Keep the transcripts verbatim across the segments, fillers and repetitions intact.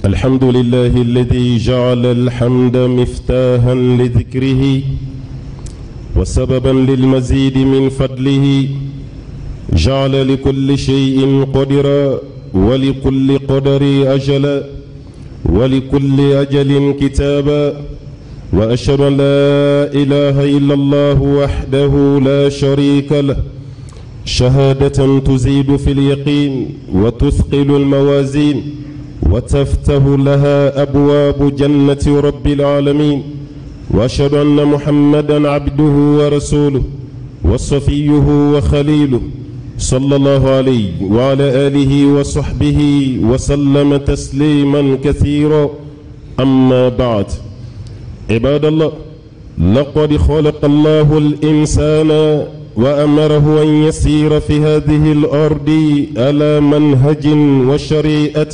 الحمد لله الذي جعل الحمد مفتاحا لذكره وسببا للمزيد من فضله. جعل لكل شيء قدرا ولكل قدر أجلا ولكل أجل كتابا. وأشهد أن لا إله إلا الله وحده لا شريك له شهادة تزيد في اليقين وتثقل الموازين وتفتح لها أبواب جنة رب العالمين. وأشهد أن محمدا عبده ورسوله وصفيه وخليله صلى الله عليه وعلى آله وصحبه وسلم تسليما كثيرا. أما بعد، عباد الله، لقد خلق الله الإنسان وأمره أن يسير في هذه الأرض على منهج وشريعة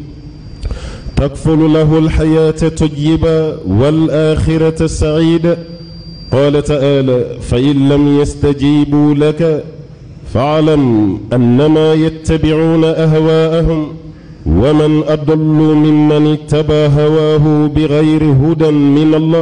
تكفل له الحياة طيبة والآخرة سعيدة. قال تعالى: فإن لم يستجيبوا لك فاعلم أنما يتبعون أهواءهم ومن أضل ممن اتبع هواه بغير هدى من الله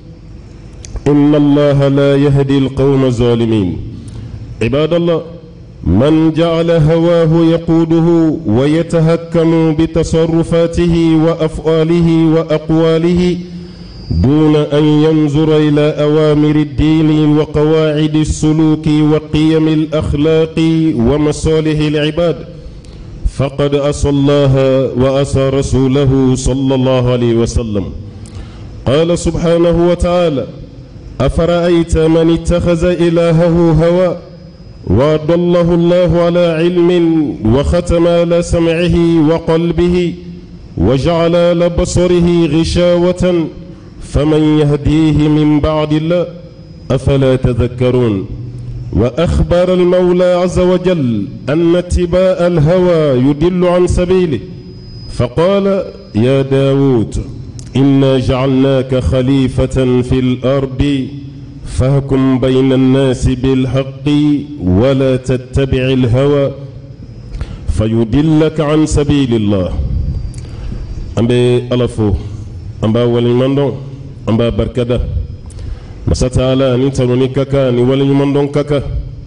إن الله لا يهدي القوم الظالمين. عباد الله، من جعل هواه يقوده ويتهكم بتصرفاته وأفعاله وأقواله دون أن ينظر إلى أوامر الدين وقواعد السلوك وقيم الأخلاق ومصالح العباد فقد عصى الله وعصى رسوله صلى الله عليه وسلم. قال سبحانه وتعالى: أفرأيت من اتخذ إلهه هوى وأضله الله على علم وختم على سمعه وقلبه وجعل على بصره غشاوة فمن يهديه من بعد الله أفلا تذكرون. وأخبر المولى عز وجل أن اتباع الهوى يدل عن سبيله فقال: يا داود إنا جعلناك خليفة في الأرض فاحكم بين الناس بالحق ولا تتبع الهوى فيدلك عن سبيل الله. أمبي ألفو أمبا وليماندون أمبا بركدا مساتالا نيتانوني كاكا ني وليماندون كاكا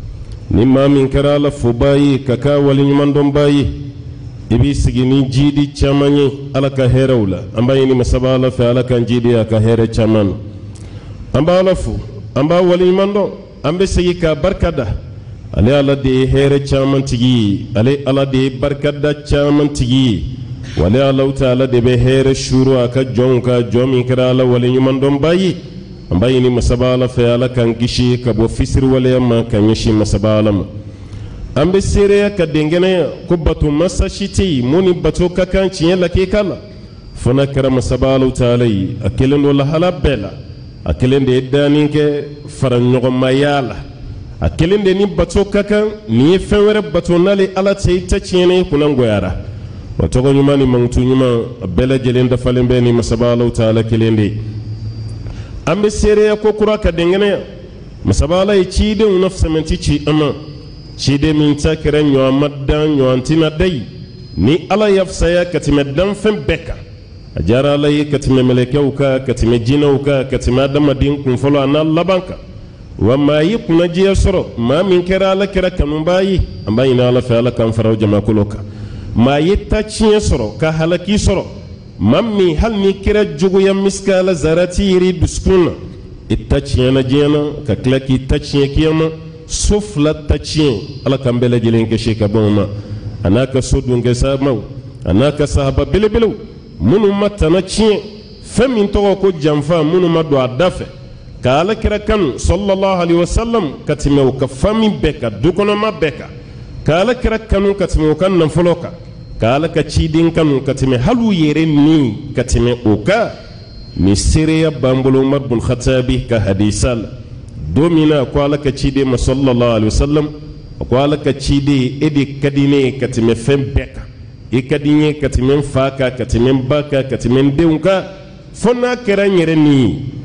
نما من كرا لفو باي كاكا وليماندون باي ibi sigini jidi chamanye alaka herawla ambaye ni masabala fa alaka jidi aka here chaman amba alafu amba wali mando ambe sigika barkada ale ala de here chaman tigi ale ala de barkada chaman tigi wala ala taala de be here shuru aka jonka jomi kira ala wali mando bayi ambaye ni masabala fa alaka gishi kabo fisir wala ma kanyishi masabala ambe sereya ka dengene ko batu masashiti muni batu kakan ciye lake kala fana kara masabalu talai akelen wala hala bela akelen de dani ke faranyo mayala akelen de ni batu kakan ni fenwere batu nale ala tay taciyene kunan goyara wato go nyuma ni mantu nyuma bela jelen da falembe ni masabalu tala kelende ambe sereya ko kura ka dengene masabala yi cide nafsa menti ci amma cide min takira nyo maddan nyo antina dai ni ala yafsaya katime dan fen beka ajara ala katime melekeuka katime jinauka katime adama din kun folo ana labanka wa ma yikuna jiya soro ma min kira ala kira kanun bayi ambayi na ala fa ala kan faraw jama kuloka ma yitta ciye soro ka halaki soro mammi hal ni kira jugu ya miskala zarati yiri duskuna itta ciye na jena ka klaki itta ciye kiyama sufla tacien ala kan bele jelen ke sheka boma anaka sodun ke sabau anaka sahaba bele bele munu matana cien femin to ko jamfa munu madu adafe ka ala kira kan sallallahu alaihi wasallam katime ka fami beka dukono ma beka ka ala kira kanu katime kan nan foloka ka ala ka cidin kanu katime halu yere ni katime oka ni siriya bambulu marbul khatabi ka hadisal domina ko ala ka cide ma sallallahu alaihi wasallam ko ala ka cide edi kadine katime fem beka e kadine katime faka katime baka katime deunka fona keranyere ni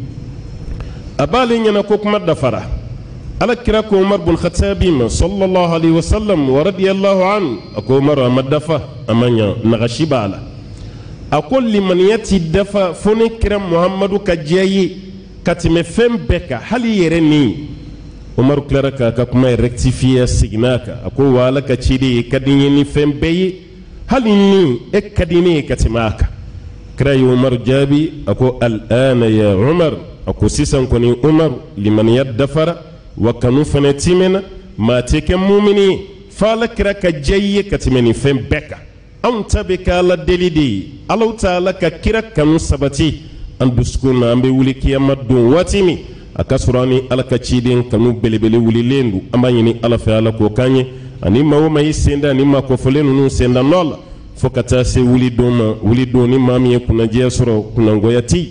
abali nyana ko kuma dafara ala kira ko Umar bin Khattabi ma sallallahu alaihi wasallam wa radiyallahu an ko Umar madafa amanya nagashibala أقول لمن يأتي دفع فنكر محمد كجاي كتم فم بك هل يرني عمر كلاركا كما ركتفيا سيغناكا أقول والا كتشيدي كديني فم بي هل إني إكديني كتماكا كراي عمر جابي أقول الآن يا عمر أقول سيسان كوني عمر لمن يدفر وكانوا فنتيمنا ما تكن مؤمني فالكرا كجاي كتمني فم بك أنت بك على دليدي الله تعالى ككرا كانوا سبتي أن دسكونا أم بيولي كيما دون واتيمي أكسراني على كتشيدين كانوا بلي بلي ولي ليندو أما يني على فعلا كوكاني أني ما هو ما يسندا أني ما كفلين نو سندا نولا فكتاسي ولي دوما ولي دوني مامي كنا جيسرو كنا غوياتي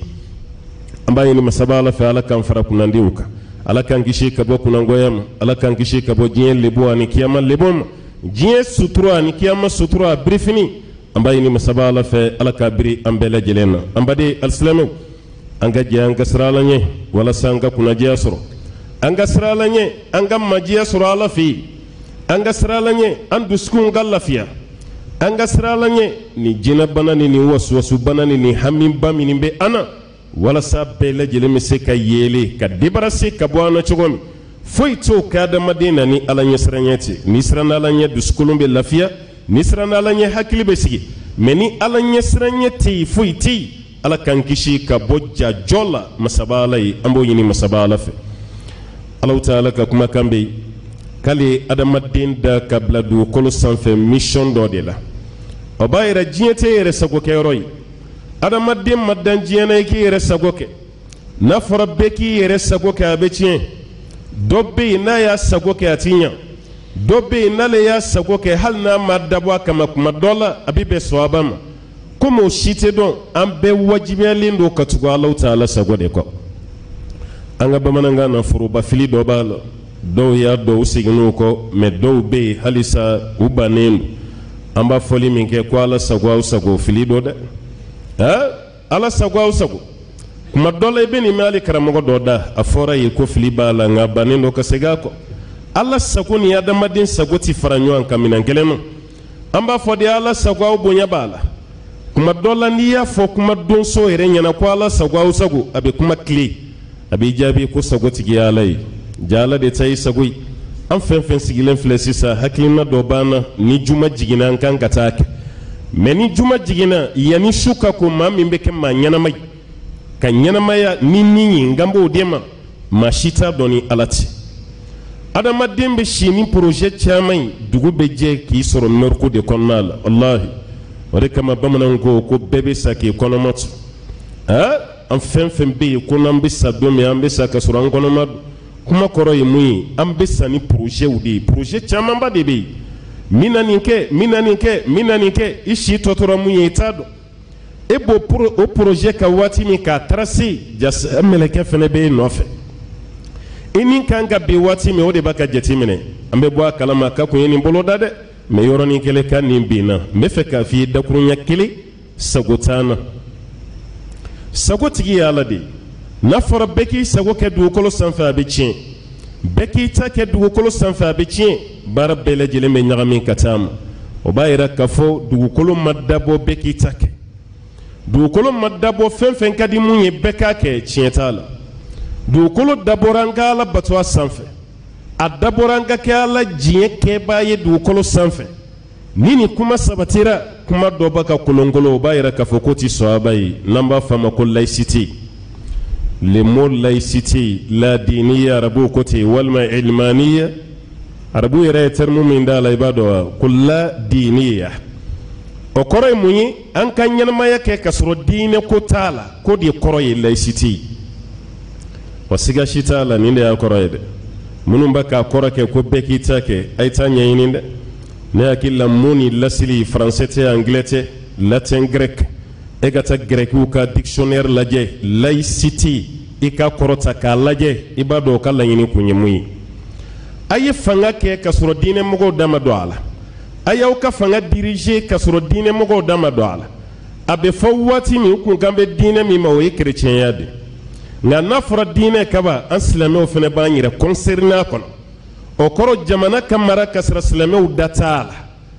أما يني مسابا على فعلا كان فرا كنا ديوكا على كان كشي كبو كنا غويام على كان كشي كبو جين لبوا أني كيما لبوم جين سطروا أني كيما سطروا بريفني أما يني مسابا على فعلا على كبري أمبلا جلنا أما دي السلام anga je anga srala nye wala sanga kuna je asro anga srala nye anga maji asro ala fi anga srala nye andu skun galafia anga srala nye ni jina banani ni waswasu banani ni hamim bamini be ana wala sabbe la jele meseka yele ka debarase ka bwana chogomi foi to kada madina ni ala nye sranyeti ni srana ala nye duskulum be lafia ni srana ala nye hakili be sigi meni ala nye sranyeti foi ti ala kan kishi ka bojja jola masabala yi ambo yini masabala fe Allah ta'ala ka kuma kambe kale adamadin da kabla du kolo sanfe mission do de la obayra jiete yere sago ke roy adamadin madan jiena ki yere sago ke na forabbe ki yere sago ke abecien dobbe na ya sago ke atinya dobbe na le ya sago ke hal na madabwa kama kuma dola abibe swabama como shite don an bɛ wajibiyalen don ka tugu Alahu Ta'ala sago de kɔ an ka bamanankan na foroba fili dɔ b'a la dɔw y'a dɔn u seginn'u kɔ mais dɔw bɛ yen halisa u bannen don an b'a fɔli min kɛ ko Ala sago aw sago fili dɔ dɛ ɛ Ala sago aw sago kuma dɔ la i bɛ nin mɛn hali karamɔgɔ dɔ da a fɔra yen ko fili b'a la nka bannen don ka segin a kɔ Ala sago ni adamaden sago ti fara ɲɔgɔn kan minɛn kelen ma an b'a fɔ de Ala sago aw bonya b'a la kuma dola n'i y'a fɔ kuma donso yɛrɛ ɲɛna ko Ala sago aw sago a bɛ kuma tile a bɛ jaabi ko sagotigi ye Ala ye ja Ala de ta ye sago ye an fɛn fɛn sigilen filɛ sisan hakilina dɔ b'an na ni juma jiginna an kan ka taa kɛ mais ni juma jiginna yanni su ka ko maa min bɛ kɛ maa ɲɛnama ye ka ɲɛnamaya ni nin ye n kan b'o de ma maa si t'a dɔn ni Ala tɛ adamaden bɛ si ni projet caman ye dugu bɛ jɛ k'i sɔrɔ mɛruko de kɔnɔna la walahi o de kama bamananw ko ko bɛɛ bɛ sa k'i kɔnɔma to aa an fɛn fɛn bɛ yen ko n'an bɛ sa don min an bɛ sa ka sɔrɔ an kɔnɔma don kuma kɔrɔ ye mun ye an bɛ sa ni projets de ye projet camanba de bɛ yen min na nin kɛ min na nin kɛ min na nin kɛ i si tɔtɔra mun ye i t'a dɔn e b'o pro o projet ka waati min k'a tracer jaa mɛlɛkɛ fana bɛ e nɔfɛ i ni kan ka bɛn waati min o de b'a ka jateminɛ an bɛ bɔ a kalama ka kun ye nin boloda dɛ. mais yɔrɔnin kelen ka nin binna n bɛ fɛ k'a f'i ye dakuruɲɛ kelen sago t'an na sagotigi ye Ala de ye n'a fɔra bɛɛ k'i sago kɛ dugukolo sanfɛ a bɛ tiɲɛ bɛɛ k'i ta kɛ dugukolo sanfɛ a bɛ tiɲɛ baara bɛɛ lajɛlen bɛ ɲagami ka taa ma o b'a yira k'a fɔ dugukolo ma dabɔ bɛɛ k'i ta kɛ dugukolo ma dabɔ fɛn fɛn ka di mun ye bɛɛ k'a kɛ tiɲɛ t'a la dugukolo dabɔra an ka Ala bato a sanfɛ a dabɔra an ka kɛ Ala diɲɛ kɛbaa ye dugukolo sanfɛ ni nin kuma sabatira kuma dɔ b'a ka kolonkolon o b'a yira k'a fɔ ko ti sɔn aba ye n'an b'a fɔ a ma ko laïcité le mot laïcité la diniya arabu ko ten walima ilmaniya arabu yɛrɛ ye terme min d'a la i b'a dɔn wa ko la diniya o kɔrɔ ye mun ye an ka ɲɛnamaya kɛ k'a sɔrɔ diinɛ ko t'a la ko de kɔrɔ ye laïcité wa siga si t'a la nin de y'a kɔrɔ ye dɛ minnu bɛ k'a kɔrɔ kɛ ko bɛɛ k'i ta kɛ a ye taa ɲɛɲini dɛ ne hakili la mun ni lasili français tɛ anglais tɛ latin grec e ka taa greciw ka dictionnaire lajɛ laïcité i ka kɔrɔta k'a lajɛ i b'a dɔn o ka laɲini kun ye mun ye a ye fanga kɛ k'a sɔrɔ diinɛmɔgɔw da ma don a la a y'aw ka fanga diriger k'a sɔrɔ diinɛmɔgɔw da ma don a la a bɛ fɔ waati min kun kan bɛ diinɛ min ma o ye kerecɛnya de nka n'a fɔra diinɛ kaba an silamɛw fana b'an yɛrɛ concerné a kɔnɔ o kɔrɔ jamana ka mara ka sɔrɔ silamɛw da t'a la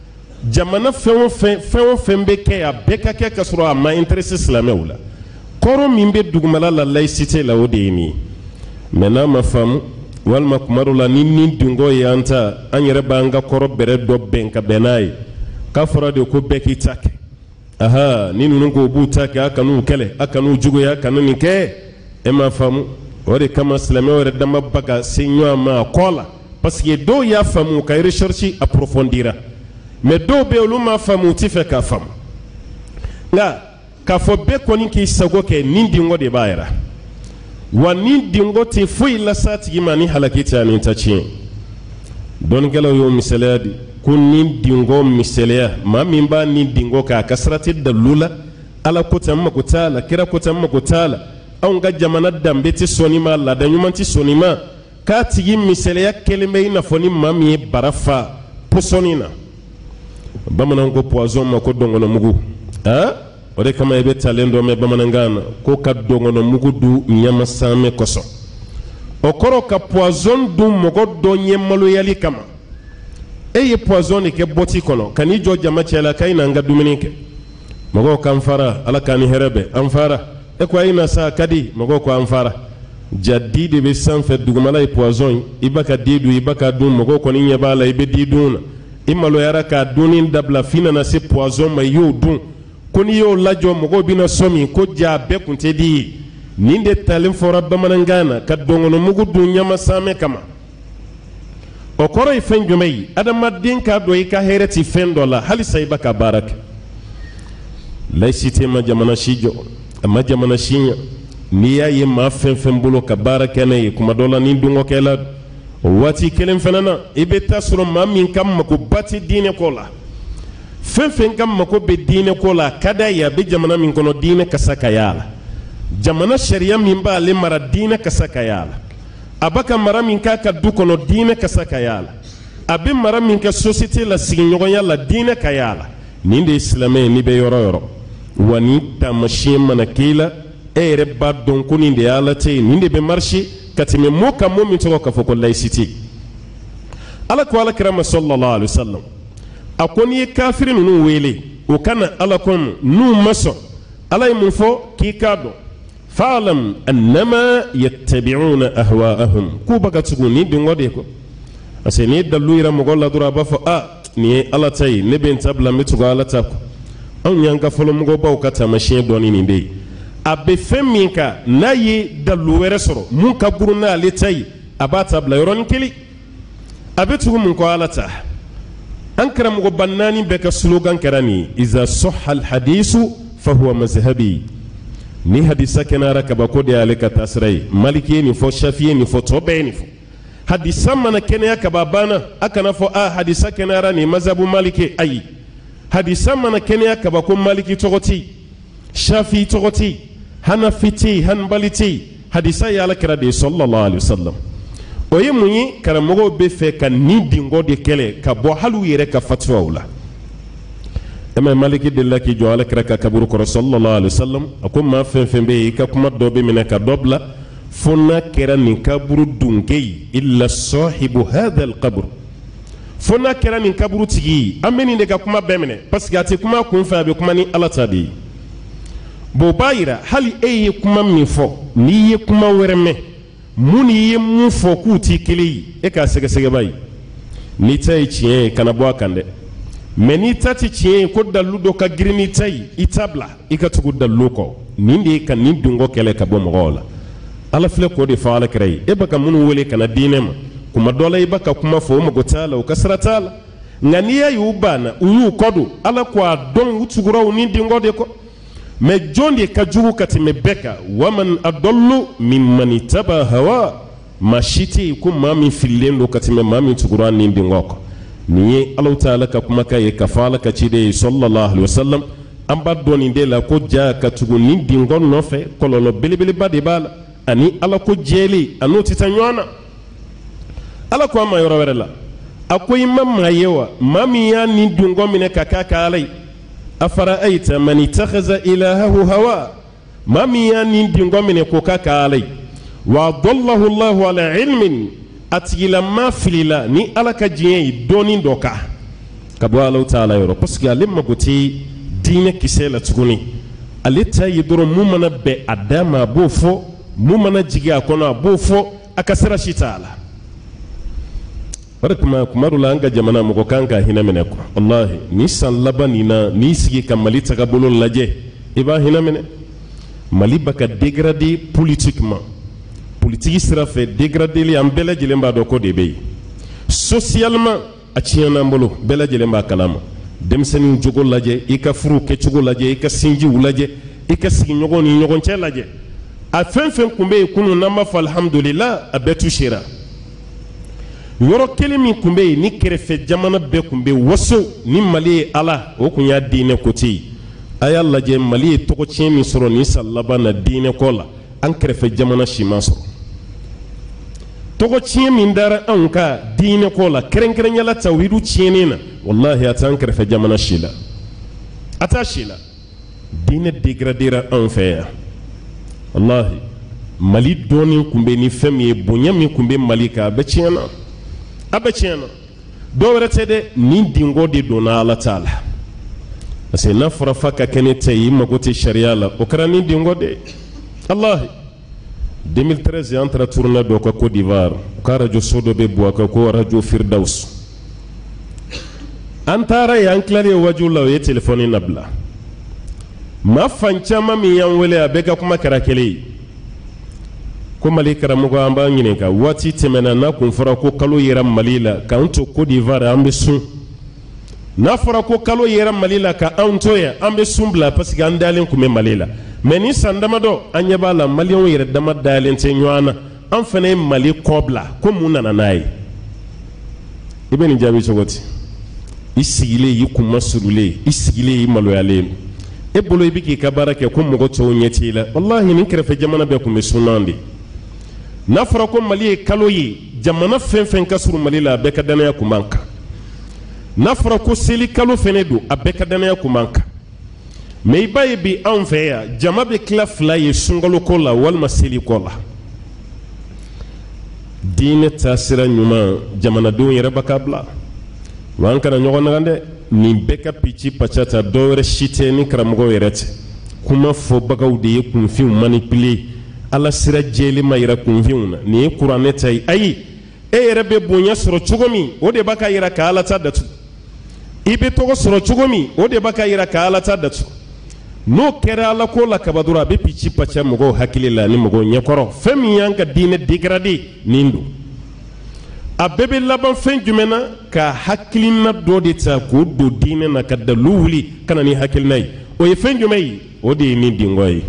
jamana fɛn o fɛn fɛn o fɛn bɛ kɛ a bɛɛ ka kɛ ka sɔrɔ a ma intéressé silamɛw la kɔrɔ min bɛ dugumala la laïcité la o de ye nin ye mais n'a ma faamu walima kuma dɔ la ni ni dungo ye an ta an yɛrɛ b'an ka kɔrɔ bɛrɛ dɔ bɛn ka bɛn n'a ye k'a fɔra de ko bɛɛ k'i ta kɛ aha ni ninnu ko b'u ta kɛ a kan'u kɛlɛ a kan'u juguya a kana nin kɛ e ma faamu o de kama silamɛw yɛrɛ dama ba ka se ɲɔgɔn ma a kɔ la parce que dɔw y'a faamu ka recherche approfondira mais dɔw bɛ olu ma faamu u tɛ fɛ k'a faamu nka k'a fɔ bɛɛ kɔni k'i sago kɛ nin dingo de b'a yɛrɛ wa nin dingo tɛ foyi lase a tigi ma ni halaki tɛ ani ta tiɲɛ dɔnnikɛlaw y'o misaliya di ko nin dingo misaliya maa min b'a nin dingo kɛ a ka sira tɛ dalilu la ala ko tɛ an mago t'a la kira ko tɛ an mago t'a la anw ka jamana danbe tɛ sɔnni ma laada ɲuman tɛ sɔnni ma k'a tigi misaliya kelen bɛ i n'a fɔ ni maa min ye bara fa pɔsɔni na bamananw ko poison ma ko dɔngɔnɔmugu ah o de kama i bɛ talen dɔ mɛn bamanankan na ko ka dɔngɔnɔmugu dun ɲɛmasanmɛ kosɔn o kɔrɔ ka poison dun mɔgɔ dɔ ɲɛ maloyali kama e ye poison de kɛ bɔti kɔnɔ ka n'i jɔ jama cɛ la k'a na an ka dumuni kɛ mɔgɔw k'an fara ala k'an ni hɛrɛ bɛn an fara e ko a na sa ka di mɔgɔw ko an fara ja di de bɛ sanfɛ dugumala ye poison i b'a ka di dun i b'a ka dun mɔgɔw kɔni ɲɛ b'a la i bɛ di dun na i maloyara k'a dunni dabila f'i nana se poison ma i y'o dun ko n'i y'o lajɔ mɔgɔw bɛna sɔn min ko ja bɛɛ kun tɛ di ye nin de talen fɔra bamanankan na ka dɔngɔnɔmugu dun ɲɛmasanmɛ kama o kɔrɔ ye fɛn jumɛn ye adamaden k'a dɔn i ka hɛrɛ tɛ fɛn dɔ la halisa i b'a ka baara kɛ laïcité ma jamana si jɔ a ma jamana si ɲɛ n'i y'a ye maa fɛn fɛn bolo ka baara kɛ n'a ye kuma dɔ la ni dungɔkɛla o waati kelen fana na i bɛ taa sɔrɔ maa min ka magoba tɛ diinɛ ko la fɛn fɛn ka mago bɛ diinɛ ko la a ka d'a ye a bɛ jamana min kɔnɔ diinɛ kasa ka y'a la jamana sariya min b'ale mara diinɛ kasa ka y'a la a b'a ka mara min k'a ka du kɔnɔ diinɛ kasa ka y'a la a bɛ mara min kɛ société la sigiɲɔgɔnya la diinɛ ka y'a la nin de ye silamɛ ye n'i bɛ yɔrɔ yɔrɔ wa ni taamasiyɛn mana k'i la e yɛrɛ b'a dɔn ko nin de y'ala tɛ nin de bɛ marché ka tɛmɛ mɔɔ kan mɔɔ min tɔgɔ k'a fɔ ko laïcité ala ko alakira ma sallallahu alaihi wasallam a ko n'i ye kafiri ninnu wele o ka na ala kɔnɔ n'u ma sɔn ala ye mun fɔ k'i k'a dɔn fa'alam annama yattabi'una ahwa'ahum k'u bɛ ka tugu ni dingɔ de ko parce que n'i ye dalilu yira mɔgɔ la dɔrɔn a b'a fɔ a nin ye ala ta ye ne bɛ n ta bila n bɛ tugu ala ta kɔ anw y'an ka fɔlɔmɔgɔbaw ka taamasiyɛn dɔɔni nin de ye a bɛ fɛn min kan n'a ye dalilu wɛrɛ sɔrɔ mun ka burun n'ale ta ye a b'a ta bila yɔrɔnin kelen a bɛ tugu mun kɔ ala ta an karamɔgɔba naani bɛɛ ka slogan kɛra nin ye iza sahha alhadisu fahuwa mazhabi ni hadisa kɛnɛyara kabako de y'ale ka taasira ye maliki ye nin fɔ shafi ye nin fɔ tɔ bɛɛ ye nin fɔ hadisa mana kɛnɛya kaba banna a kana fɔ a hadisa kɛnɛyara nin mazhabu maliki ayi hadisa mana kɛnɛya kabako maliki tɔgɔ tɛ yen shafi tɔgɔ tɛ yen hanafi tɛ yen hanbali tɛ yen hadisa ye alakira de ye sallallahu alaihi wasallam o ye mun ye karamɔgɔw bɛ fɛ ka nin dingɔ de kɛlɛ ka bɔ hali u yɛrɛ ka fatuwaw la e ma maliki delila k'i jɔ alakira ka kaburu kɔrɔ sallallahu alaihi wasallam a ko maa fɛn fɛn bɛ yen i ka kuma dɔ bɛ minɛ ka dɔ bila fo n'a kɛra nin kaburu dunke ye illa sahibu hadha alqabr fo n'a kɛra nin kaburu tigi ye an bɛ nin de ka kuma bɛɛ minɛ parce que a tɛ kuma kun fɛ a bɛ kuma ni ala ta de ye bon o b'a yira hali e ye kuma min fɔ n'i ye kuma wɛrɛ mɛn mun n'i ye mun fɔ k'u t'i kelen ye e k'a sɛgɛsɛgɛ b'a ye n'i ta ye tiɲɛ ye kana bɔ a kan dɛ mais n'i ta tɛ tiɲɛ ye ko dalilu dɔ ka girin n'i ta ye i ta bila i ka tugu dalilu kɔ nin de ye ka nin dungɔ kɛlɛ ka bɔ mɔgɔw la ala filɛ k'o de fɔ alakira ye e bɛ ka minnu wele ka na diinɛ ma kuma dɔ la i bɛ ka kuma fɔ o mago t'a la o ka sira t'a la nka n'i y'a ye u banna u y'u kɔ don ala ko a dɔn u tugura u ni dingɔ de kɔ mais jɔn de ka jugu ka tɛmɛ bɛɛ kan waman adallu mimman ittaba hawa maa si tɛ yen ko maa min fililen don ka tɛmɛ maa min tugura ni dingɔ kɔ nin ye ala ta'ala ka kumakan ye ka fɔ ala ka ciden ye sallallahu alaihi wasallam an b'a dɔn nin de la ko ja ka tugu ni dingɔ nɔfɛ kɔlɔlɔ belebeleba de b'a la ani ala ko jɛlen a n'o tɛ taa ɲɔgɔn na ala ko a ma yɔrɔ wɛrɛ la a ko i ma maa ye wa maa min y'a ni dingɔ minɛ ka k'a ka ala ye afara'ayta man ittakhadha ilahahu hawa maa min y'a ni dingɔ minɛ k'o k'a ka ala ye wa adallahu allahu ala ilmin a tigilama filila ni ala ka diɲɛ ye dɔɔnin dɔ kan kabo Allah ta'ala yoro parce que ale magoti diine kisela tuguni ale ta yidoro mumana be adama bofo mumana jigi akona bofo akasira shitala barakuma kumarula anga jamana mugo kanka hina mene ko wallahi ni san labanina ni sigi kamali taga bolo laje iba hina mene mali baka dégrader politiquement politique sera fait dégrader li ambela jilemba do ko debe socialement a tiana mbolo bela jilemba kalama demseni jogo laje ika furu ke jogo laje ika sinji ulaje ika sigi nyogo ni nyogo nche laje a fen fen kumbe kunu nama fa alhamdulillah abetu shira yoro kelimi kumbe ni kerefe jamana be kumbe waso ni mali ala o kunya dine koti aya laje mali toko chemi soro ni sallaba na dine kola an kerefe jamana shima soro toko chemi ndara anka dine kola keren keren yala tawhidu chenina wallahi atan kerefe jamana shila ata shila dine degradera an feya wallahi mali doni kumbe ni femi bonyami kumbe malika be chena abachena do retede ni dingo de dona ala taala ase na furafa ka kenete yima gote sharia la okra ni dingo de allah deux mille treize entre tourna do ko Côte d'Ivoire ka radio sodo be bo ko radio Firdaus antara yanklare wajula ye telefoni nabla ma fanchama mi yanwele abeka kuma karakele ko mali karamugo amba ngine ka wati temena na kun fara ko kalo yera malila ka unto Côte d'Ivoire ambe sun na fara ko kalo yera malila ka unto ya ambe sumbla parce que andalen kuma malila meni sandama do anyaba la malion yera dama dalen te nywana an fane mali kobla ko munana nayi ibeni jabi chogoti isigile yikuma surule isigile yimaloyale e bolo ibiki ka barake ko mugo to nyetila wallahi min krefe jamana be ko me sunandi nafara ko mali kalo yi jamana fen fen kasuru mali la be ka danaya kumanka nafara ko seli kalo fene do abeka danaya kumanka me baye bi an feya jama be kla fla yi sungalo ko la wal maseli ko la dine tasira nyuma jamana do yere bakabla wan kana nyogo ngande ni beka pichi pachata do re shite ni karamugo yerete kuma fo bagaw de kun fi manipuler ala sira jeli mayira kunviuna ni qur'ane tay ay e rebe bonya soro chugomi o de baka yira ka ala tadatu ibe to soro chugomi o de baka yira ka ala tadatu no kera ala ko la kabadura be pichi pacha mugo hakilila ni mugo nyekoro femi yanka dine degrade nindo abebe laban fen jumena ka hakilina do de ta ko do dine na kadaluli kana ni hakilnai o ye fen jumai o de ni dingoyi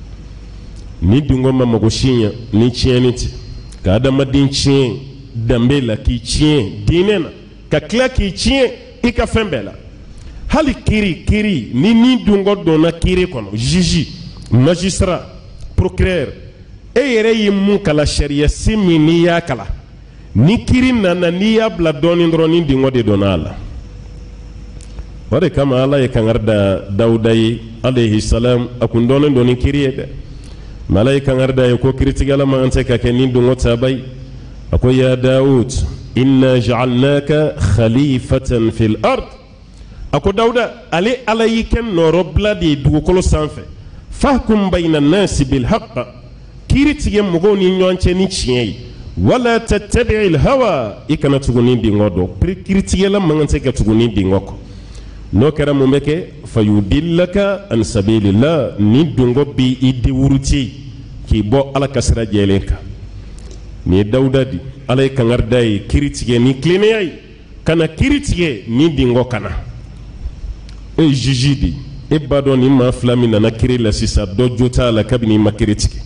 ni dingo mama go shinya ni chieniti ka adama din chien dambela ki chien dinena ka kla ki chien ika fembela hali kiri kiri ni ni dingo dona kiri kono jiji magistrat procureur e yere yimu kala sharia simi ni ya kala ni kiri nana ni ya bla doni ndro ni dingo de donala wale kama ala ye kangarda daudai alayhi salam akundone doni kiri ede malaika ngarda yako kritigala mangante ka kenin dungo tabay ako ya daud inna ja'alnaka khalifatan fil ard ako dauda ali alayiken no robladi dugukolo sanfe fahkum bayna an-nas bil haqq kiritige mugo ni nyonche ni chiyei wala tattabi'il hawa ikana tuguni dingodo kritigala mangante ka tuguni dingoko no kera mumeke fayudillaka an sabilillah ni dungo bi idde wuruti ki bo ala kasra jelenka ni dauda di ala kangarday kiritige ni klineyay kana kiritige ni dingo kana e jijidi e bado ni ma flamina na kiri la sisa do jota la kabini ma kiritige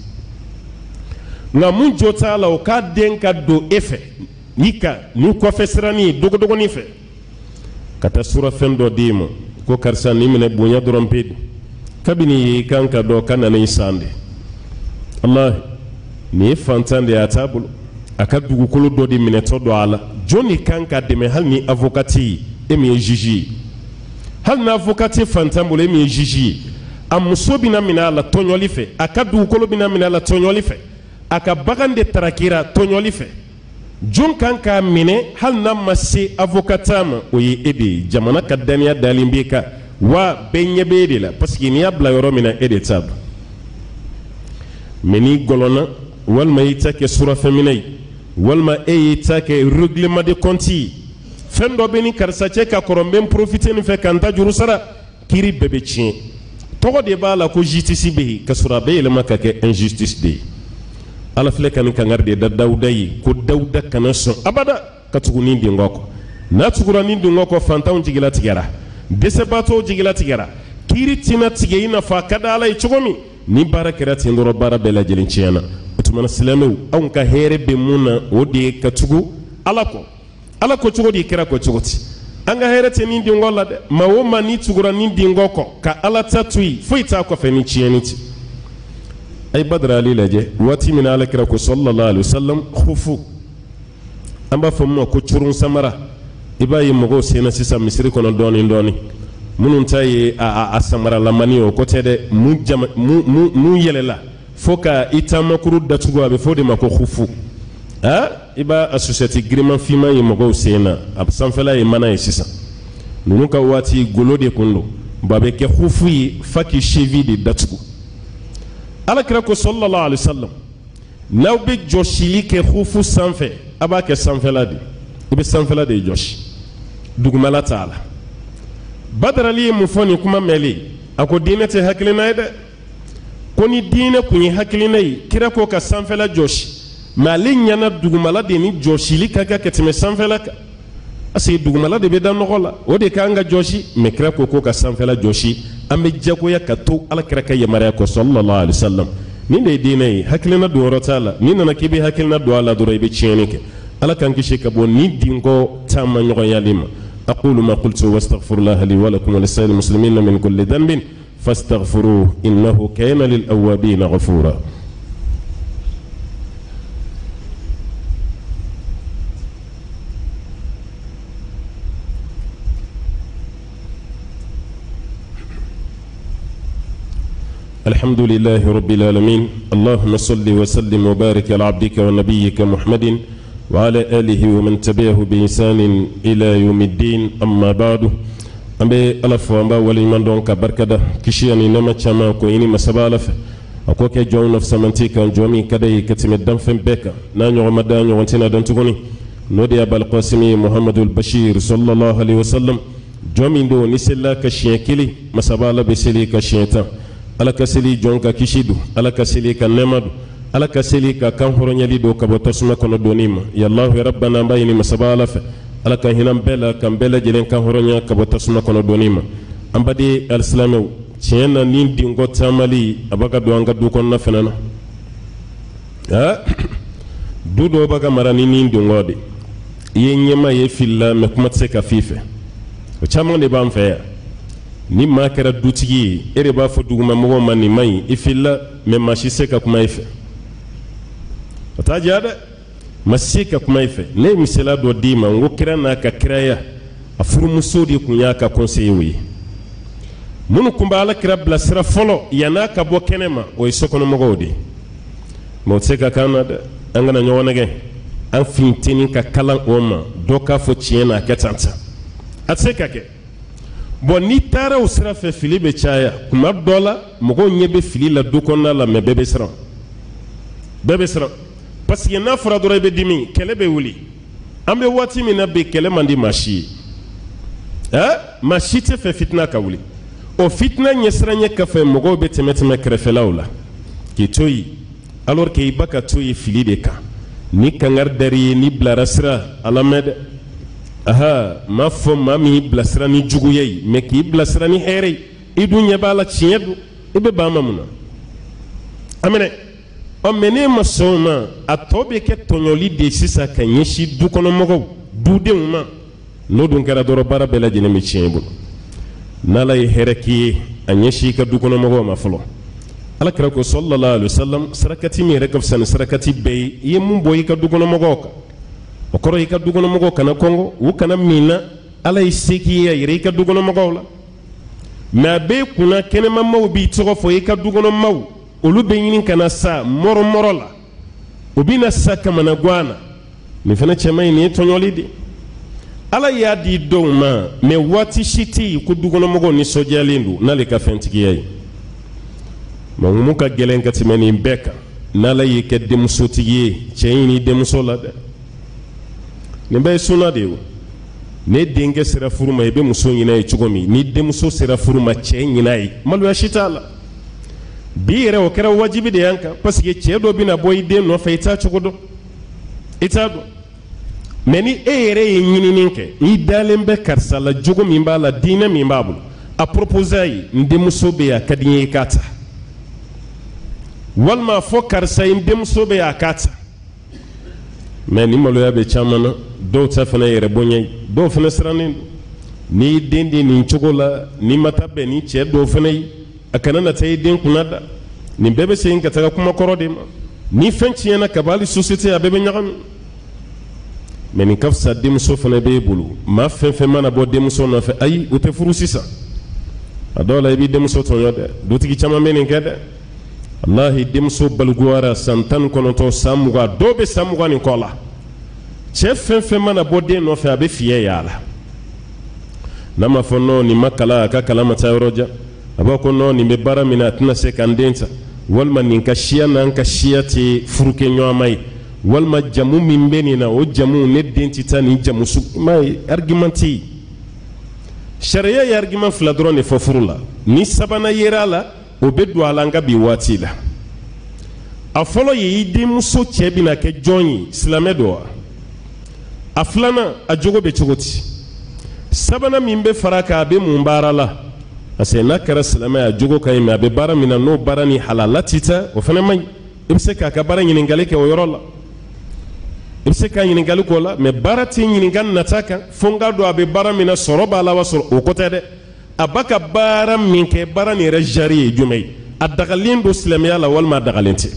nga mun jota la o ka denka do efe nika ni ko fesrani dogo dogo ni fe kata sura fendo dima ko karsa ni mine bunya dorompedi kabini kanka do kana ni sande allah ni fantande ya tabul aka dugu kolo do di mine to do ala joni kanka de me hal ni avocati e mi jiji hal na avocati fantambule mi jiji amuso bina mina la tonyoli fe aka dugu kolo bina mina la tonyoli fe aka bagande tarakira tonyoli fe jɔn kan k'a minɛ hali n'a ma se avocat ma o ye e de ye jamana ka daniya dalen b'e kan wa bɛɛ ɲɛ bɛ e de la parce que n'i y'a bila yɔrɔ min na e de t'a dɔn mais n'i gɔlɔnna walima i ta kɛ surafɛnminɛ ye walima e y'i ta kɛ règlement de compte ye fɛn dɔ bɛ ni karisa cɛ ka kɔrɔ n bɛ n profiter nin fɛ ka n ta juru sara kiiri bɛɛ bɛ tiɲɛ tɔgɔ de b'a la ko justice bɛ yen ka sɔrɔ a bɛ yɛlɛma ka kɛ injustice de ye ala filɛ ka nin kangari de da dawuda ye ko dawuda kana sɔn abada ka tugu nin dingɔ kɔ n'a tugura nin dingɔ kɔ fantanw jigila tigɛra dɛsɛbaatɔw jigila tigɛra kiiri tina tigɛ i n'a fɔ a ka da ala ye cogo min ni baara kɛra ten dɔrɔn baara bɛɛ lajɛlen tiɲɛna o tuma na silamɛw anw ka hɛrɛ bɛ mun na o de ye ka tugu ala kɔ ala ko cogo di kɛra ko cogo ti an ka hɛrɛ tɛ nin dingɔ la dɛ maa o maa ni tugura nin dingɔ kɔ ka ala ta to yen foyi t'a kɔfɛ ni tiɲɛni ti a ye badara ali lajɛ waati min na ala kɛra ko sallallahu alaihi wasallam khufu an b'a fɔ min ma ko curun samara i b'a ye mɔgɔw senna sisan misiri kɔnɔ dɔɔni dɔɔni minnu ta ye a a samaralamani o ko tɛ dɛ mun jama mun mun yɛlɛla fo ka i taamakuru datugu a bɛ fɔ o de ma ko khufu ah i b'a a susɛti giriman finman ye mɔgɔw sen na a sanfɛla ye mana ye sisan ninnu ka waati golo de kun don bon a bɛ kɛ khufu ye fa k'i cheville de datugu ala kira ko sallallahu alaihi wasallam n'aw bɛ jɔsili kɛ khufu sanfɛ a b'a kɛ sanfɛla de i bɛ sanfɛla de jɔsi dugumala t'a la badarali ye mun fɔ nin kuma mɛnlen a ko diinɛ tɛ hakilina ye dɛ ko ni diinɛ kun ye hakilina ye kira ko ka sanfɛla jɔsi mais ale ɲana dugumala de ni jɔsili ka kan ka tɛmɛ sanfɛla kan parce que dugumala de bɛ da nɔgɔ la o de kan ka jɔsi mais kira ko ko ka sanfɛla jɔsi an bɛ jagoya ka to ala kira ka yamaruya kɔ sallallahu alaihi wasallam nin de ye diinɛ ye hakilina don yɔrɔ t'a la n'i nana k'i bɛ hakilina don a la dɔrɔn i bɛ tiɲɛni kɛ ala k'an kisi ka bɔ ni dingɔ taama ɲɔgɔnyali ma أقول ما قلت واستغفر الله لي ولكم ولسائر المسلمين من كل ذنب فاستغفروه إنه كان للأوابين غفورا الحمد لله رب العالمين اللهم صل وسلم وبارك على عبدك ونبيك محمد وعلى آله ومن تبعه بإحسان إلى يوم الدين أما بعد أمبي ألف وأمبا ولي من دون كبركة كشياني نما تشاما كويني مسبا ألف أكوكي جون نفس منتيكا جومي كدي كتم الدم فين بيكا نانيو رمضان وانتنا دون تغني نودي أبا القاسمي محمد البشير صلى الله عليه وسلم جومي دو نسلا كشيان كلي مسبا ألف بسلي كشيانتا ألا كسلي جون كشيدو ألا كسلي كنمدو ala ka seli ka kan hɔrɔnyali do ka bɔ tasuma kɔnɔ doni ma yallahu ya rabbana an b'a ɲini masaba ala fɛ ala ka hinɛ bɛɛ la kan bɛɛ lajɛlen kan hɔrɔnya ka bɔ tasuma kɔnɔ doni ma an baden alisilamɛw tiɲɛ na ni dingɔ taamali a b'a ka don an ka du kɔnɔna fana na ah du dɔw b'a ka mara ni nin dingɔ de i ye ɲɛma ye filila mɛ kuma tɛ se ka f'i fɛ o caman de b'an fɛ yan ni maa kɛra dutigi ye e de b'a fɔ dugumamɔgɔw ma nin ma ɲi i filila mɛ maa si se ka kuma i fɛ o t'a diya dɛ ma se ka kuma i fɛ ne ye misaliya dɔ d'i ma n ko kira n'a ka kiraya a furumuso de tun y'a ka conseiller ye minnu tun bɛ ala kira bilasira fɔlɔ yan'a ka bɔ kɛnɛ ma o ye sokɔnɔmɔgɔw de ye mais o tɛ se ka k'an na dɛ an kana ɲɔgɔn nɛgɛ an finteni ka kalan o ma dɔ k'a fɔ tiɲɛ na a kɛ tan tan a tɛ se ka kɛ bon n'i taara o sira fɛ fili bɛ caya kuma dɔ la mɔgɔw ɲɛ bɛ fili la du kɔnɔna la mais bɛɛ bɛ siran bɛɛ bɛ siran parce que n'a fɔra dɔrɔn i bɛ dimi kɛlɛ bɛ wuli an bɛ waati min na bi kɛlɛ man di maa si ye ɛ maa si tɛ fɛ fitina ka wuli o fitina ɲɛsiranɲɛ kɔfɛ mɔgɔw bɛ tɛmɛ tɛmɛ kɛrɛfɛlaw la k'i to yen alors que i ba ka to yen fili de kan ni kangari dari ye ni bilara sira ala mɛn dɛ aha m'a fɔ maa min y'i bilasira ni juguya ye mais k'i bilasira ni hɛrɛ ye i dun ɲɛ b'a la tiɲɛ don i bɛ ban ma mun na aminɛ ɔ mɛ ne ma sɔn o ma a tɔ bɛ kɛ tɔɲɔli de sisan ka ɲɛsin dukɔnɔmɔgɔw dudenw ma n'o dun kɛra dɔrɔn baara bɛɛ lajɛlen bɛ tiɲɛ i bolo n'ala ye hɛrɛ k'i ye a ɲɛsin i ka dukɔnɔmɔgɔw ma fɔlɔ ala kira ko sallallahu alaihi wasallam sarakati min yɛrɛ ka fisa ni sarakati bɛɛ ye i ye mun bɔ i ka dukɔnɔmɔgɔw kan o kɔrɔ i ka dukɔnɔmɔgɔw kana kɔngɔ u kana min na ala ye se k'i ye a yɛrɛ i ka dukɔnɔmɔgɔw la mais a b'e kunna kɛnɛmamaw b'i tɔgɔ fɔ i ka dukɔnɔmaw olu bɛ ɲini ka na sa mɔrɔmɔrɔ la u bɛ na sa kamana gan na ni fana cɛman in nin ye tɔɲɔli de ala y'a di dɔw ma mais waati si tɛ yen ko dukɔnɔmɔgɔw nisɔndiyalen don n'ale ka fɛntigiya ye mun ka gɛlɛn ka tɛmɛ nin bɛɛ kan n'ala y'i kɛ denmusotigi ye cɛ in ni denmuso la dɛ nin bɛɛ ye sunna de ye ne denkɛ sera furu ma i bɛ muso ɲin'a ye cogo min ni denmuso sera furu ma cɛ ɲin'a ye maloya si t'a la bi yɛrɛ o kɛra wajibi de y'an kan parce que cɛ dɔ bɛna bɔ i den nɔfɛ i t'a cogo dɔn i t'a dɔn mais ni e yɛrɛ ye ɲinini kɛ i dalen bɛ karisa la jogo min b'a la diinɛ min b'a bolo a proposer a ye n denmuso bɛ yan a ka di n ye i k'a ta walima fɔ karisa in denmuso bɛ yan a k'a ta mais ni maloya bɛ caman na dɔw ta fana yɛrɛ bonya ye dɔw fana sirannen don n'i den di nin cogo la n'i ma taa bɛn ni cɛ dɔw fana ye a kana na taa i den kunna da nin bɛɛ bɛ segin ka taga kuma kɔrɔ de ma ni fɛn tiɲɛna ka ban hali société a bɛɛ bɛ ɲagami mais nin ka fisa denmuso fana b'e bolo maa fɛn fɛn mana bɔ denmuso nɔfɛ ayi o tɛ furu sisan a dɔw la i b'i denmuso tɔɲɔ dɛ dutigi caman bɛ nin kɛ dɛ wallahi denmuso baliguyara san tan ni kɔnɔntɔn san mugan dɔw bɛ san mugan ni kɔ la cɛ fɛn fɛn mana bɔ den nɔfɛ a bɛ fiyɛ y'a la n'a ma fɔ non nin ma kalan a ka kalan ma taa yɔrɔ jan a b'a ko non nin bɛ baara min na a tɛna se k'an den ta walima nin ka siya n'an ka siya tɛ furukɛ ɲɔgɔnma ye walima jamu min bɛ nin na o jamu ne den tɛ taa nin jamu sugu ma ye argument tɛ yen sariya ye argument fila dɔrɔn de fɔ furu la ni sabanan yera a la o bɛ don a la an ka bi waati la a fɔlɔ ye i denmuso cɛ bɛna kɛ jɔn ye silamɛ don wa a filanan a jogo bɛ cogo di sabanan min bɛ fara kan a bɛ mun baara la parce que n'a kɛra silamɛ a jogo ka ɲi mais a bɛ baara min na n'o baara ni halala tɛ taa o fana man ɲi i bɛ se k'a ka baara ɲininkali kɛ o yɔrɔ la i bɛ se ka ɲininkali k'o la mais baara tɛ ɲininka nata kan fo n k'a dɔn a bɛ baara min na sɔrɔ b'a la wa sɔrɔ o ko tɛ dɛ a ba ka baara min kɛ baara nin yɛrɛ jari ye jumɛn ye a dagalen don silamɛya la walima a dagalen tɛ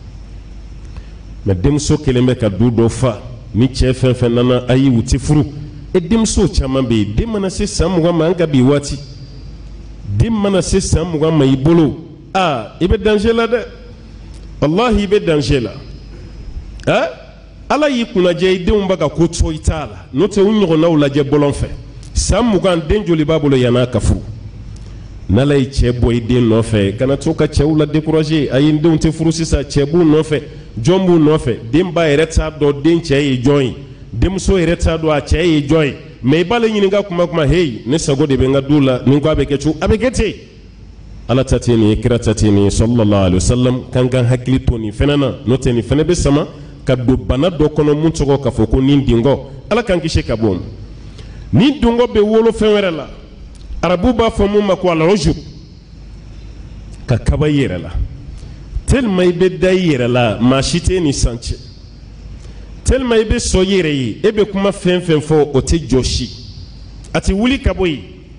mais denmuso kelen bɛ ka du dɔ fa ni cɛ fɛn fɛn nana ayi u tɛ furu e denmuso caman bɛ yen den mana se san mugan ma an ka bi waati den mana se san mugan ma i bolo aa i bɛ danger la dɛ wallahi i bɛ danger la ɛ ala y'i kunnajɛ i denw bɛ ka ko to i t'a la n'o tɛ u ɲɔgɔnnaw lajɛ bɔlɔn fɛ san mugan den joli b'a bolo yann'a ka furu n'ala ye cɛ bɔ i den nɔfɛ kana to ka cɛw la décourager ayi n denw tɛ furu sisan cɛ b'u nɔfɛ jɔn b'u nɔfɛ den ba yɛrɛ t'a dɔn den cɛ ye jɔn ye denmuso yɛrɛ t'a dɔn a cɛ ye jɔn ye mais i b'ale ɲininka kuma kuma hey ne sago de bɛ n ka du la nin ko a bɛ kɛ cogo a bɛ kɛ ten ala ta tɛ nin ye kira ta tɛ nin ye sallallahu alaihi wasallam kan kan hakili to nin fɛnɛ na n'o tɛ nin fɛnɛ bɛ sama ka don bana dɔ kɔnɔ mun tɔgɔ k'a fɔ ko nin dingɔ ala k'an kisi ka bɔ o ma ni dingɔ bɛ wolo fɛn wɛrɛ la arabu b'a fɔ mun ma ko al-ujub ka kaba i yɛrɛ la tellement i bɛ da i yɛrɛ la maa si tɛ ni san cɛ tellement i bɛ sɔn i yɛrɛ ye e bɛ kuma fɛn fɛn fɔ o tɛ jɔsi a tɛ wuli ka bɔ yen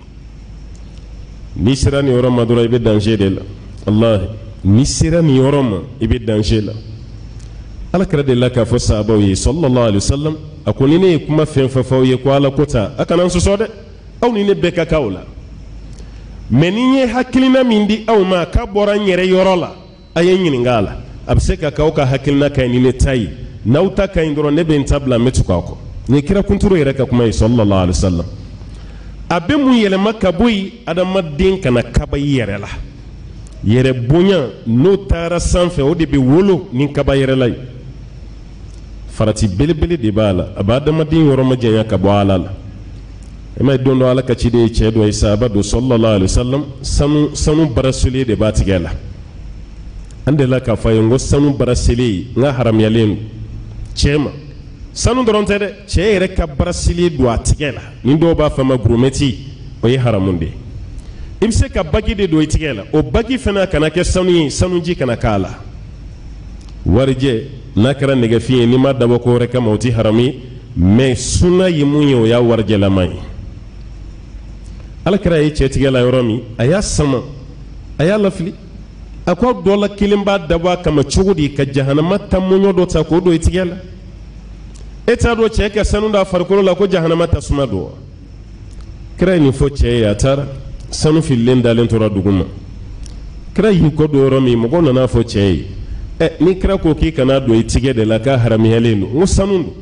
n'i sera nin yɔrɔ ma dɔrɔn i bɛ danger de la wallahi n'i sera nin yɔrɔ ma i bɛ danger la ala kɛra de la k'a fɔ sahabaw ye sallallahu alaihi wasallam a ko ni ne ye kuma fɛn fɛn fɔ aw ye ko ala ko ta a kana n sɔsɔ dɛ aw ni ne bɛɛ ka kan o la mais ni n ye hakilina min di aw ma k'a bɔra n yɛrɛ yɔrɔ la a ye n ɲininka a la a bɛ se ka k'aw ka hakilina ka ɲi ni ne ta ye n'aw ta ka ɲi dɔrɔn ne bɛ n ta bila n bɛ tugu aw kɔ nin ye kira kunturu yɛrɛ ka kuma ye sallallahu alaihi wasallam a bɛ mun yɛlɛma ka bɔ yen adamaden kana kaba i yɛrɛ la yɛrɛ bonya n'o taara sanfɛ o de bɛ wolo ni kaba yɛrɛ la ye farati belebele de b'a la a b'a adamaden yɔrɔ ma janya ka bɔ ala la e ma ye don dɔ ala ka ciden ye cɛ dɔ ye sahaba don sallallahu alaihi wasallam sanu sanu baraselier de b'a tigɛ la an delila k'a fɔ a ye n ko sanu baraselier n ka haramuyalen don cɛ ma sanu dɔrɔn tɛ dɛ cɛ yɛrɛ ka baraselier don a tigɛ la ni dɔw b'a fɔ ma gurumɛti o ye haramu de ye i bɛ se ka bagi de don i tigɛ la o bagi fana kana kɛ sanu ye sanuji kana k'a la warijɛ n'a kɛra nɛgɛfin ye n'i ma dabɔ ko wɛrɛ kama o tɛ haramu ye mais sunna ye mun ye o y'a warijɛlama ye ala kɛra ye cɛ tigɛ la yɔrɔ min a y'a sama a y'a lafili a ko aw dɔ la kelen b'a dabɔ a kama cogo di ka jahanama ta mɔɲɔ dɔ ta k'o don i tigɛ la e t'a dɔn cɛ ka sanu d'a farikolo la ko jahanama ta suma don wa kira ye nin fɔ cɛ ye a taara sanu fililen dalen tora dugu ma kira y'i kɔ don yɔrɔ min mɔgɔw nana fɔ cɛ ye ɛ ni kira ko k'i kana don i tigɛ de la k'a haramuyalen don n ko sanu don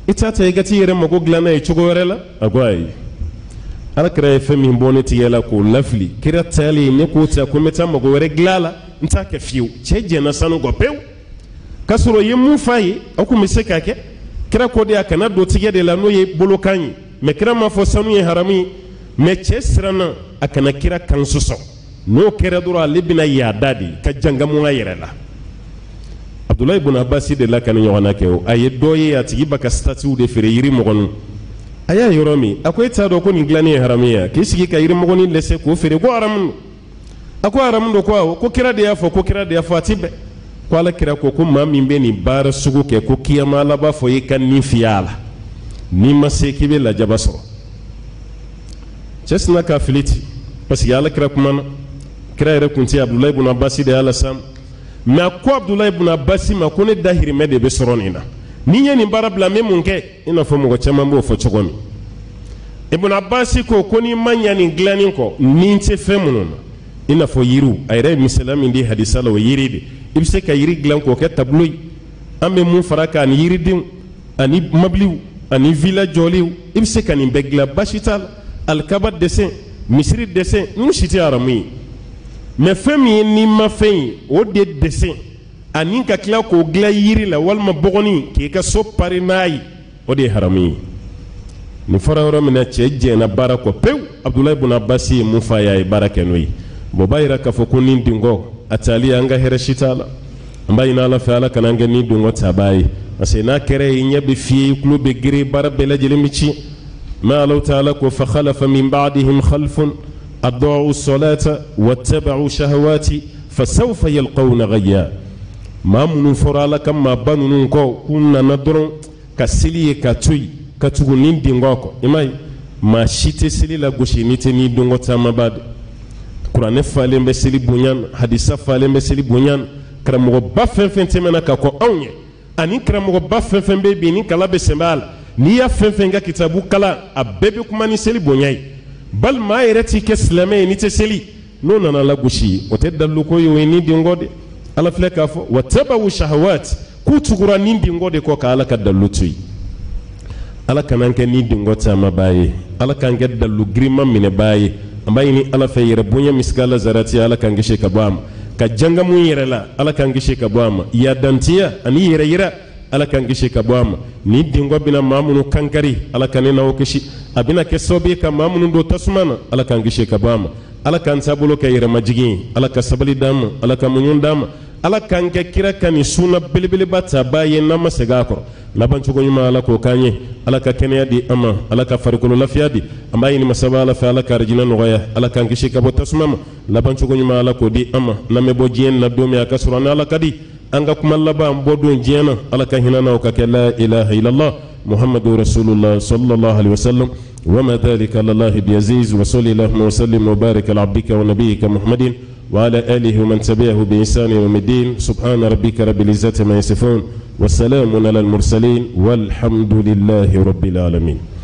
itata igati yere mago glana e chogorela agwai ala kira fe min boneti yela ko lafli kira tali ne ko ta ko meta mago were glala nta ka fiu cheje na sanu go pew kasuro yemu fayi aku miseka ke kira ko dia kana do tige de la no ye bolokanyi me kira ma fo sanu ye harami me chesrana akana kira kansuso no kira dura libina ya dadi ka jangamu ngayirela Abdullah ibn Abbas de la kan yona ke o aye doye ya tigi baka statue de fere yiri mogonu aya yoromi akwai ta do ko ni glani haramiya ke sigi ka yiri mogoni lese ko fere ko aram ako aram do ko ko kira de ya fo ko kira de ya fatibe ko ala kira ko ko ma min be ni bara sugu ke ko kiyama la ba fo yikan ni fiala ni maseki be la jabaso chesna ka filiti parce ya ala kira kuma kira yere kunti Abdullah ibn Abbas de ala sam mais ko Abdullah ibn Abbas ma ko ne dahiri me de be soronina ni nyeni barabla me munke ina fo mo chama mbo fo chogomi ibn Abbas ko ko ni manya ni glani ko ni nte femunun ina fo yiru ayre misalami ndi hadisa la yiridi ibse ka yiri glan ko ke tabloy ambe mu faraka ni yiridim ani mabliw ani villa joliw ibse kan ni begla bashital al kabat dessin misri dessin nu shiti arami mais femi ni ma fein o de dessin ani ka kila ko gla yiri la walma bogoni ke ka so pare nay o de harami ni farawro mina cheje na barako pew Abdullah ibn Abbas mu fa yaay barakenoyi bo bayra ka fo ko nin dingo atali anga here shitala mbayina la fa ala kananga ni dingo tabayi asena kere yinya be fi kulu be giri barabela jelemici ma Allah ta'ala ko fa khalafa min ba'dihim khalfun أضاعوا الصلاة واتبعوا شهواتي فسوف يلقون غيا ما من فرala كما بانون كو كنا ندرون كسلي كاتوي كاتغونين دينغوكو إماي ما شيت سلي لا غوشي نيتي ني دونغو تاما باد قران فالم بسلي بونيان حديث فالم بسلي بونيان كرامو با فين فين تمنا كاكو اوني اني كرامو با فين فين بيبي ني كلا بسمبال ني يا فين فين كتابو كلا ابيبي كما ني سلي بونياي bal ma yerati ke islamay ni te seli no nana la gushi o te dallu ko yo ni dingode ala fleka fo watabu shahawat ku tugura ni dingode ko ka ala ka dallu tuy ala kanan ke ni dingota ma baye ala kan ke dallu grima mine baye ambayi ni ala fe yere bunya miskala zarati ala kan gishe ka bam ka janga mu yere la ala kan gishe ka bam ya dantiya ani yere yere ala kan gishe ka bam ni dingo bina mamunu kankari ala kan na okishi abina ke sobe ka mamunu do tasmana ala kan gishe ka bam ala kan sabulo ka yere majigi ala ka sabali dam ala ka munyun dam ala kan ke kira kan suna bilbili bata baye na masega ko laban chugo nyuma ala ko kanye ala ka kenya di ama ala ka farikulu lafiya di ambayi ni masaba ala fa ala ka rajina noya ala kan gishe ka bo tasmama laban chugo nyuma ala ko di ama na mebo jien na domi aka surana ala kadi anga kuma laba bodo jena ala ka hinana ka la ilaha illallah muhammadur rasulullah sallallahu alaihi wasallam wama dhalika lillahi biaziz wa sallallahu wa sallim wa barik ala abdika wa nabiyyika muhammadin wa ala alihi wa man tabi'ahu bi ihsan ila yawmiddin subhana rabbika rabbil izzati ma yasifun wa salamun ala al mursalin walhamdulillahi rabbil alamin.